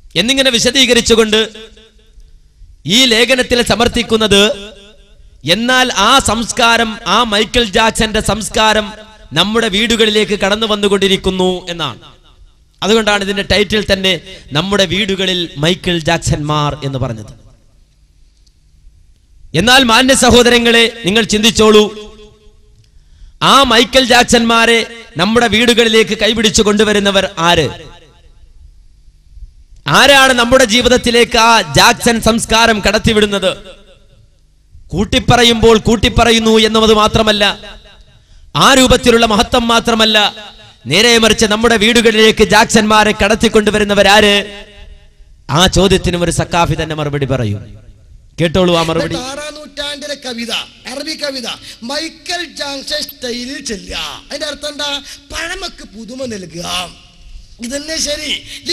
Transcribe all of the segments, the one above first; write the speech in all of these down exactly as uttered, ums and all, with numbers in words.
എന്നിങ്ങനെ വിശദീകരിച്ചുകൊണ്ട് ഈ ലേഖനത്തിൽ സമർത്ഥിക്കുന്നത്, എന്നാൽ ആ സംസ്കാരം, ആ മൈക്കിൾ ജാക്സന്റെ സംസ്കാരം നമ്മുടെ വീടുകളിലേക്ക് കടന്നു വന്നുകൊണ്ടിരിക്കുന്നു എന്നാണ്. അതുകൊണ്ടാണ് ഇതിന്റെ ടൈറ്റിൽ തന്നെ നമ്മുടെ വീടുകളിൽ മൈക്കിൾ ജാക്സന്മാർ എന്ന് പറഞ്ഞത്. എന്നാൽ മാന്യ സഹോദരങ്ങളെ, നിങ്ങൾ ചിന്തിച്ചോളൂ, ആ മൈക്കിൾ ജാക്സന്മാരെ നമ്മുടെ വീടുകളിലേക്ക് കൈപിടിച്ചു കൊണ്ടുവരുന്നവർ ആര്? ആരാണ് നമ്മുടെ ജീവിതത്തിലേക്ക് ആ ജാക്സൺ സംസ്കാരം കടത്തിവിടുന്നത്? കൂട്ടിപ്പറയുമ്പോൾ കൂട്ടിപ്പറയുന്നു എന്നത് മാത്രമല്ല, ആ രൂപത്തിലുള്ള മഹത്വം മാത്രമല്ല, നേരെ മറിച്ച് നമ്മുടെ വീടുകളിലേക്ക് ജാക്സന്മാരെ കടത്തിക്കൊണ്ടുവരുന്നവരാര്? ആ ചോദ്യത്തിനും ഒരു സക്കാഫി തന്നെ മറുപടി പറയും. കേട്ടോളൂ ആ മറുപടി. ആറാം നൂറ്റാണ്ടിലെ കവിത, അറബി കവിത, മൈക്കൽ ജാക്സൺ സ്റ്റൈലിൽ ചെല്ലുക. അതിന്റെ അർത്ഥം എന്താ? പഴമക്ക് പുതുമ നൽകുക. ഇതന്നെ ശരി.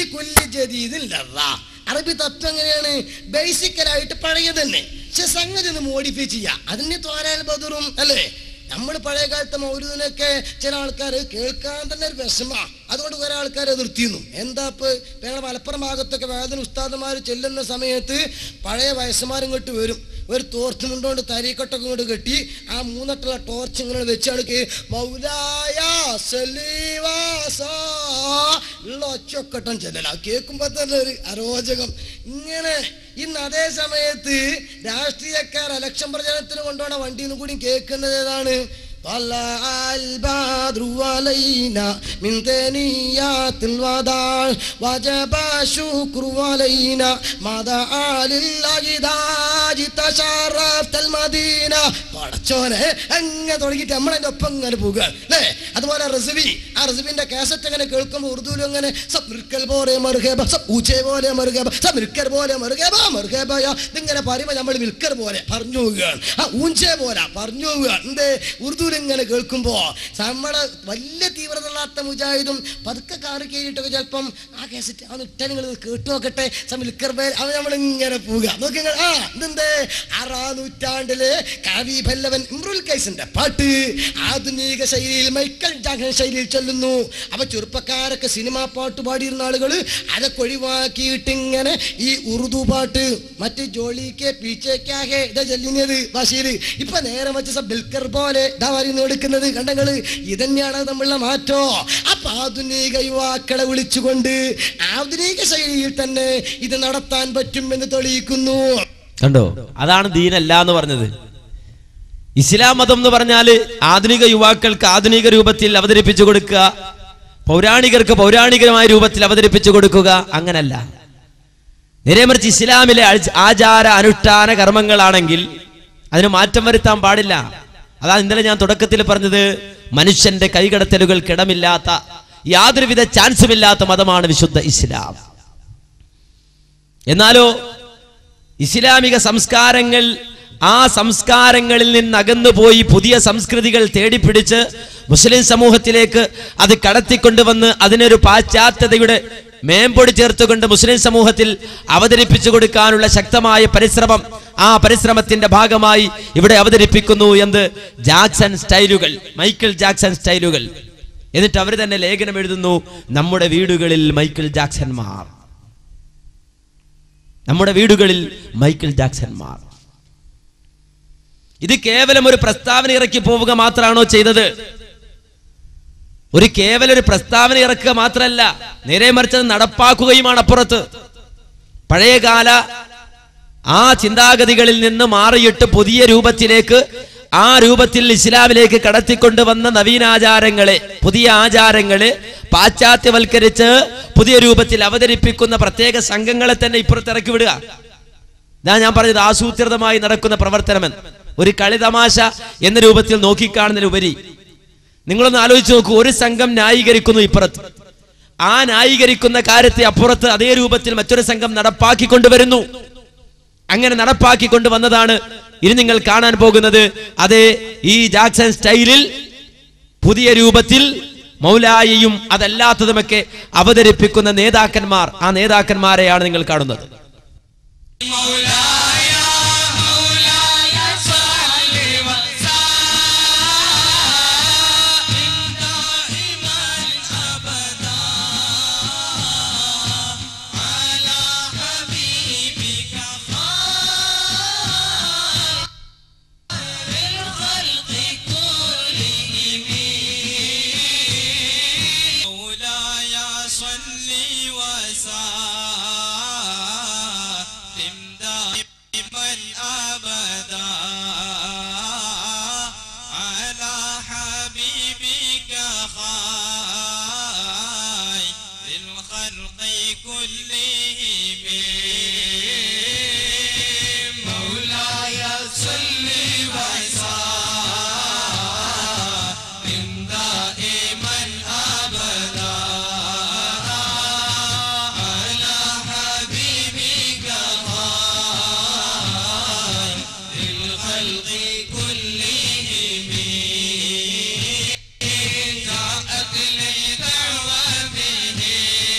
അറബി തത്വം എങ്ങനെയാണ്? ബേസിക്കലായിട്ട് പഴയ തന്നെ, പക്ഷെ സംഗതി ഒന്ന് മോഡിഫൈ ചെയ്യാം. അതിന് തോരാൻ ബദറും അല്ലേ? നമ്മൾ പഴയ കാലത്തെ മൗലൂദിനൊക്കെ ചില ആൾക്കാർ കേൾക്കാൻ തന്നെ ഒരു വിഷമ. അതുകൊണ്ട് കുറെ ആൾക്കാർ എതിർത്തിരുന്നു. എന്താ ഇപ്പൊ ഞങ്ങളുടെ മലപ്പുറം ഭാഗത്തൊക്കെ വേദന ഉസ്താദന്മാർ ചെല്ലുന്ന സമയത്ത് പഴയ വയസ്സന്മാരിങ്ങോട്ട് വരും, ഒരു തോർച്ച് മുണ്ടോണ്ട് തരീക്കൊട്ടൊക്കെ ഇങ്ങോട്ട് കെട്ടി ആ മൂന്നട്ടുള്ള ടോർച്ച് ഇങ്ങനെ വെച്ചാൾക്ക് മൗലായ ഉള്ള ഒച്ചൊക്കട്ടം ചെല്ലല. കേൾക്കുമ്പോ തന്നെ ഒരു അരോചകം. ഇങ്ങനെ ഇന്ന് അതേ സമയത്ത് രാഷ്ട്രീയക്കാർ ഇലക്ഷൻ പ്രചരണത്തിന് കൊണ്ടുപോണ വണ്ടിയിൽ നിന്നും കൂടി കേൾക്കുന്നത് ഏതാണ്? البدر علينا من ثنيات الوداع وجب الشكر علينا ما دعا لله تشرفت المدينة. പടച്ചോനെ അങ്ങനെ തുടങ്ങിയിട്ട് നമ്മളതിൻ്റെ ഒപ്പം ഇങ്ങനെ പോകുക അല്ലേ? അതുപോലെ റസവി, ആ റസവിന്റെ കാസറ്റ് അങ്ങനെ കേൾക്കുമ്പോൾ ഉറുദുവിൽ അങ്ങനെ സബ്രിക്കൽ പോലെ മറുകേബ, ഊച്ചേ പോലെ മറുകേബ, സബ്രിക്കൽ പോലെ മറുകേബ മറുകേബയ, ഇതിങ്ങനെ പറയുമ്പോൾ നമ്മൾ വിൽക്കർ പോലെ പറഞ്ഞു പോവുകയാണ്, ആ ഊഞ്ചേ പോലെ പറഞ്ഞു പോവുകയാണ്. എന്തേ? ഉറുദുവിൽ ഇങ്ങനെ കേൾക്കുമ്പോ നമ്മളെ വലിയ തീവ്രത ഇല്ലാത്ത മുജാഹിദും പതുക്കെ കാറ് കയറിയിട്ടൊക്കെ ചിലപ്പം ആ കേസറ്റ് ആ ഇട്ട നിങ്ങൾ കേട്ടു നോക്കട്ടെ സമിൽക്കർ പേര് അത് നമ്മളിങ്ങനെ പോവുക. നോക്കി ആ ഇതെന്തേ? ആറാം നൂറ്റാണ്ടില് കവി പല്ലവൻ ഇമ്രുൽ കൈസിന്റെ പാട്ട് ആധുനിക ശൈലിയിൽ മൈക്കൽ ജാക്സൺ ശൈലിയിൽ ചൊല്ലുന്നു. അപ്പൊ ചെറുപ്പക്കാരൊക്കെ സിനിമാ പാട്ട് പാടിയിരുന്ന ആളുകള് അതൊക്കെ ഒഴിവാക്കിയിട്ട് ഇങ്ങനെ ഈ ഉറുദു പാട്ട് മറ്റ് ജോളിക്ക് പീച്ചേക്കാകെ ഇതാ ചൊല്ലിയത് ഭാഷയില്. ഇപ്പൊ നേരെ വെച്ച ബിൽക്കർ പോലെ ഇതാ പറയുന്നത് എടുക്കുന്നത് കണ്ടങ്ങള്. ഇതന്നെയാണ് നമ്മളുടെ മാറ്റോ. അപ്പൊ ആധുനിക യുവാക്കളെ വിളിച്ചുകൊണ്ട് ആധുനിക ശൈലിയിൽ തന്നെ ഇത് നടത്താൻ പറ്റും എന്ന് തെളിയിക്കുന്നു. കണ്ടോ? അതാണ് ദീനല്ല എന്ന് പറഞ്ഞത്. ഇസ്ലാം മതം എന്ന് പറഞ്ഞാല് ആധുനിക യുവാക്കൾക്ക് ആധുനിക രൂപത്തിൽ അവതരിപ്പിച്ചു കൊടുക്കുക, പൗരാണികർക്ക് പൗരാണികമായ രൂപത്തിൽ അവതരിപ്പിച്ചു കൊടുക്കുക, അങ്ങനല്ല. നേരെ മറിച്ച് ഇസ്ലാമിലെ ആചാര അനുഷ്ഠാന കർമ്മങ്ങളാണെങ്കിൽ അതിന് മാറ്റം വരുത്താൻ പാടില്ല. അതാണ് ഇന്നലെ ഞാൻ തുടക്കത്തിൽ പറഞ്ഞത്, മനുഷ്യന്റെ കൈകടത്തലുകൾക്കിടമില്ലാത്ത യാതൊരുവിധ ചാൻസുമില്ലാത്ത മതമാണ് വിശുദ്ധ ഇസ്ലാം. എന്നാലോ ഇസ്ലാമിക സംസ്കാരങ്ങൾ ആ സംസ്കാരങ്ങളിൽ നിന്ന് അകന്നുപോയി പുതിയ സംസ്കൃതികൾ തേടിപ്പിടിച്ച് മുസ്ലിം സമൂഹത്തിലേക്ക് അത് കടത്തിക്കൊണ്ടുവന്ന് അതിനൊരു പാശ്ചാത്യതയുടെ മേമ്പൊടി ചേർത്തുകൊണ്ട് മുസ്ലിം സമൂഹത്തിൽ അവതരിപ്പിച്ചു കൊടുക്കാനുള്ള ശക്തമായ പരിശ്രമം, ആ പരിശ്രമത്തിന്റെ ഭാഗമായി ഇവിടെ അവതരിപ്പിക്കുന്നു എന്ത്? ജാക്സൺ സ്റ്റൈലുകൾ, മൈക്കിൾ ജാക്സൺ സ്റ്റൈലുകൾ. എന്നിട്ട് അവർ തന്നെ ലേഖനം എഴുതുന്നു, നമ്മുടെ വീടുകളിൽ മൈക്കിൾ ജാക്സന്മാർ, നമ്മുടെ വീടുകളിൽ മൈക്കിൾ ജാക്സന്മാർ. ഇത് കേവലം ഒരു പ്രസ്താവന ഇറക്കി പോവുക മാത്രമാണോ ചെയ്തത്? ഒരു കേവലം ഒരു പ്രസ്താവന ഇറക്കുക മാത്രമല്ല, നേരെ മറിച്ച് നടപ്പാക്കുകയുമാണ് അപ്പുറത്ത്. പഴയകാല ആ ചിന്താഗതികളിൽ നിന്ന് മാറിയിട്ട് പുതിയ രൂപത്തിലേക്ക്, ആ രൂപത്തിൽ ഇസ്ലാമിലേക്ക് കടത്തിക്കൊണ്ടുവന്ന നവീനാചാരങ്ങളെ, പുതിയ ആചാരങ്ങളെ പാശ്ചാത്യവൽക്കരിച്ച് പുതിയ രൂപത്തിൽ അവതരിപ്പിക്കുന്ന പ്രത്യേക സംഘങ്ങളെ തന്നെ ഇപ്പുറത്തിറക്കി വിടുക. ഇതാ ഞാൻ പറഞ്ഞത്, ആസൂത്രിതമായി നടക്കുന്ന പ്രവർത്തനമെന്ന്. ഒരു കളിതമാശ എന്ന രൂപത്തിൽ നോക്കിക്കാണുന്നതിലുപരി നിങ്ങളൊന്ന് ആലോചിച്ച് നോക്കൂ. ഒരു സംഘം ന്യായീകരിക്കുന്നു ഇപ്പുറത്ത്, ആ ന്യായീകരിക്കുന്ന കാര്യത്തെ അപ്പുറത്ത് അതേ രൂപത്തിൽ മറ്റൊരു സംഘം നടപ്പാക്കിക്കൊണ്ടുവരുന്നു. അങ്ങനെ നടപ്പാക്കിക്കൊണ്ടുവന്നതാണ് ഇനി നിങ്ങൾ കാണാൻ പോകുന്നത്. അതേ ഈ ജാക്സൺ സ്റ്റൈലിൽ പുതിയ രൂപത്തിൽ മൗലായിയും അതല്ലാത്തതുമൊക്കെ അവതരിപ്പിക്കുന്ന നേതാക്കന്മാർ, ആ നേതാക്കന്മാരെയാണ് നിങ്ങൾ കാണുന്നത്. وسلم دائما أبدا على حبيبك خير الخلق كلهم مولاي صل وسلم دائما أبدا على حبيبك خير الخلق كلهم جاءت لدعوته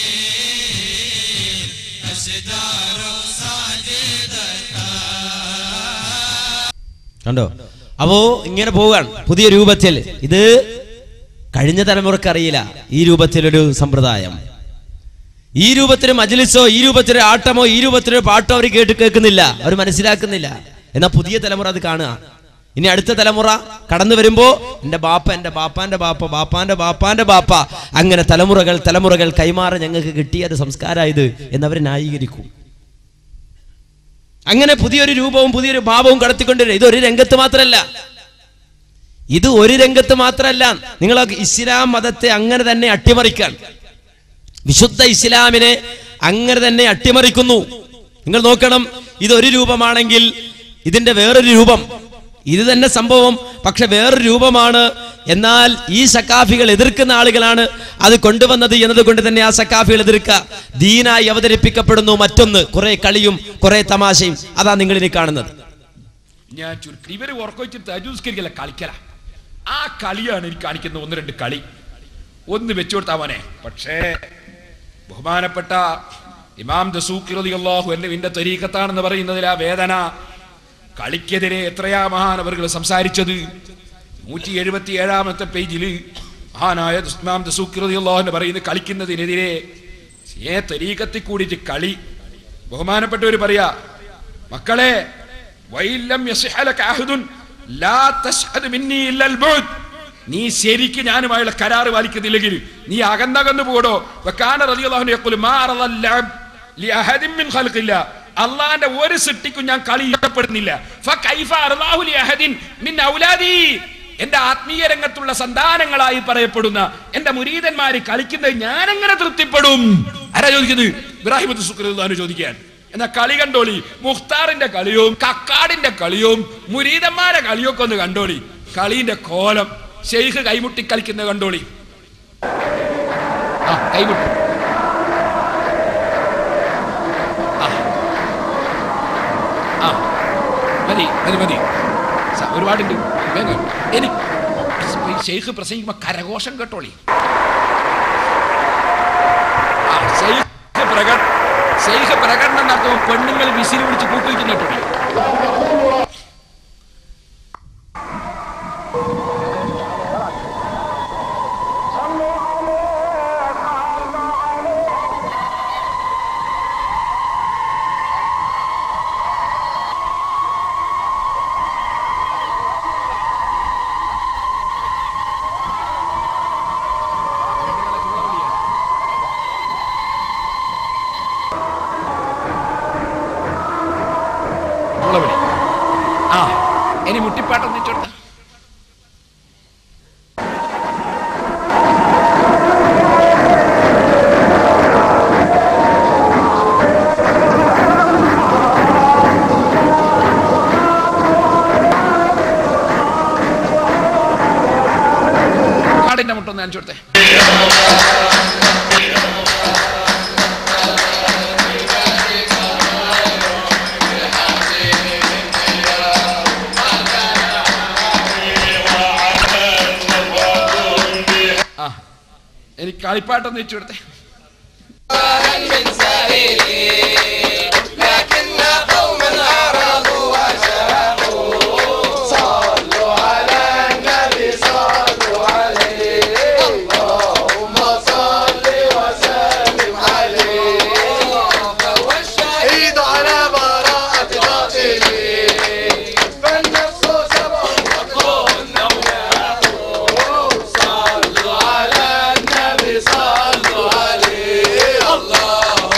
أشجار ساجدة. കണ്ടോ? അപ്പോ ഇങ്ങനെ പോവുകയാണ് പുതിയ രൂപത്തിൽ. ഇത് കഴിഞ്ഞ തലമുറക്ക് അറിയില്ല ഈ രൂപത്തിലൊരു സമ്പ്രദായം. ഈ രൂപത്തിൽ മജ്ലിസോ ഈ രൂപത്തിൽ ആട്ടമോ ഈ രൂപത്തിൽ പാട്ടോ അവർ കേട്ട് കേൾക്കുന്നില്ല, അവർ മനസ്സിലാക്കുന്നില്ല. എന്നാൽ പുതിയ തലമുറ അത് കാണുക. ഇനി അടുത്ത തലമുറ കടന്നു വരുമ്പോ എന്റെ ബാപ്പ എന്റെ ബാപ്പാന്റെ ബാപ്പ ബാപ്പാന്റെ ബാപ്പാന്റെ ബാപ്പ അങ്ങനെ തലമുറകൾ തലമുറകൾ കൈമാറി ഞങ്ങൾക്ക് കിട്ടിയ ഒരു സംസ്കാരമായത് എന്നവർ ന്യായീകരിക്കും. അങ്ങനെ പുതിയൊരു രൂപവും പുതിയൊരു ഭാവവും കടത്തിക്കൊണ്ടിരും. ഇത് ഒരു രംഗത്ത് മാത്രമല്ല, ഇത് ഒരു രംഗത്ത് മാത്രമല്ല. നിങ്ങൾ ഇസ്ലാം മതത്തെ അങ്ങനെ തന്നെ അട്ടിമറിക്കാൻ, വിശുദ്ധ ഇസ്ലാമിനെ അങ്ങനെ തന്നെ അട്ടിമറിക്കുന്നു. നിങ്ങൾ നോക്കണം, ഇതൊരു രൂപമാണെങ്കിൽ ഇതിന്റെ വേറൊരു രൂപം, ഇത് തന്നെ സംഭവം പക്ഷെ വേറൊരു രൂപമാണ്. എന്നാൽ ഈ സക്കാഫികൾ എതിർക്കുന്ന ആളുകളാണ് അത് കൊണ്ടുവന്നത് എന്നതുകൊണ്ട് തന്നെ ആ സക്കാഫികൾ എതിർക്കുക. ദീനായി അവതരിപ്പിക്കപ്പെടുന്നു മറ്റൊന്ന്, കുറെ കളിയും കുറെ തമാശയും. അതാ നിങ്ങൾ ഇനി കാണുന്നത്. ഞാൻ ചുരുക്കി ഇവര് ഉറക്കൊഴിച്ചിട്ട് തജൂസ്കരിക്കല കളിക്കല. ആ കളിയാണ് എനിക്ക് കാണിക്കുന്നത്. ഒന്ന് രണ്ട് കളി ഒന്ന് വെച്ചു കൊടുത്താവനെ. പക്ഷേ ബഹുമാനപ്പെട്ട ഇമാം ദസൂഖി റളിയല്ലാഹു അൻഹുവിന്റെ തരീഖത്താണെന്ന് പറയുന്നതിൽ ആ വേദന, കളിക്കെതിരെ എത്രയാ മഹാനവറുകൾ സംസാരിച്ചത്. നൂറ്റി എഴുപത്തി ഏഴാമത്തെ പേജില് മഹാനായ ഇമാം ദസൂഖി റളിയല്ലാഹു അൻഹു പറയുന്നത് കളിക്കുന്നതിനെതിരെ ഏ തരീഖത്തിൽ കൂടിയിട്ട് കളി. ബഹുമാനപ്പെട്ടവർ പറയാ, മക്കളെ വൈലം യസ്ഹലക അഹദുൻ ലാ തശ്ഹദ് മിന്നി ഇല്ലൽ ബുദ്. നീ ശരിക്ക് ഞാനുമായുള്ള കരാറ് പാലിക്കുന്നില്ലെങ്കിൽ നീ അകന്നകന്നു പോടോ. വകാന റളിയല്ലാഹു അൻഹു യഖൂലു മാ അറദൽ ലഅബ് ലി അഹദിൻ മിൻ ഖൽഖില്ലാ. അല്ലാഹുവിന്റെ ഒരു സൃഷ്ടിക്കും ഞാൻ കളി ഇഷ്ടപ്പെടുന്നില്ല. ഫകൈഫ അർളാഹു ലി അഹദിൻ മിൻ ഔലാദി. എന്റെ ആത്മീയ രംഗത്തുള്ള സന്താനങ്ങളായി പറയപ്പെടുന്ന എന്റെ മുരീദന്മാര് കളിക്കുന്നത് ഞാൻ എങ്ങനെ തൃപ്തിപ്പെടും? ആരാ ചോദിക്കുന്നത്? ഇബ്രാഹിം ദസൂഖി റളിയല്ലാഹു അൻഹു ചോദിക്കാൻ. എന്നാ കളി കണ്ടോളി. മുഖ്താറിന്റെ കളിയും കക്കാടിന്റെ കളിയും മുരീദന്മാരെ കളിയൊക്കെ ഒന്ന് കണ്ടോളി. കളീന്റെ കോലം ശൈഖ് കൈമുട്ടി കളിക്കുന്ന കണ്ടോളി. ആ കൈമുട്ടി ആ മതി മതി മതി ഒരുപാടുണ്ട്. എനിക്ക് ശൈഖ് പ്രസംഗിക്കുമ്പോ കരഘോഷം കേട്ടോളി. ആ ശൈഖ് പ്രകട ശൈഖ് പ്രകടനം നടത്തുമ്പോൾ പെണ്ണുങ്ങൾ വിസിൽ പിടിച്ച് കൂട്ടിവെക്കുന്ന കേട്ടോളി. ആ ഇനി മുട്ടിപ്പാട്ടം വെച്ചോട്ട. കാടിന്റെ മുട്ടൊന്ന് കാണിച്ചോട്ടെ. എനിക്ക് കളിപ്പാട്ടൊന്ന് വെച്ചു കൊടുത്തേ. Allah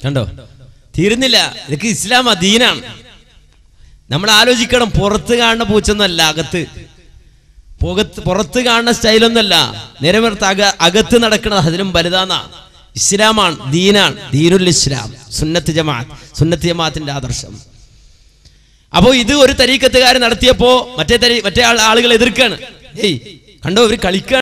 കണ്ടോ, തീരുന്നില്ല. ഇതൊക്കെ ഇസ്ലാം ദീനാണ്. നമ്മൾ ആലോചിക്കണം, പുറത്ത് കാണുന്ന പൂച്ചൊന്നല്ല, അകത്ത് പുറത്ത് പുറത്ത് കാണുന്ന സ്റ്റൈലൊന്നല്ല, നേരെ മറിച്ച് അക അകത്ത് നടക്കുന്നത് അതിലും വലുതാന്നാ. ഇസ്ലാമാണ്, ദീനാണ്, ദീനുൽ ഇസ്ലാം, സുന്നത്ത് ജമാഅത്ത്, സുന്നത്ത് ജമാഅത്തിന്റെ ആദർശം. അപ്പോ ഇത് ഒരു തരീക്കത്തുകാരൻ നടത്തിയപ്പോ മറ്റേ തരീ മറ്റേ ആളുകൾ എതിർക്കാണ്. ഏയ് കണ്ടോ, ഇവര് കളിക്കാണ്.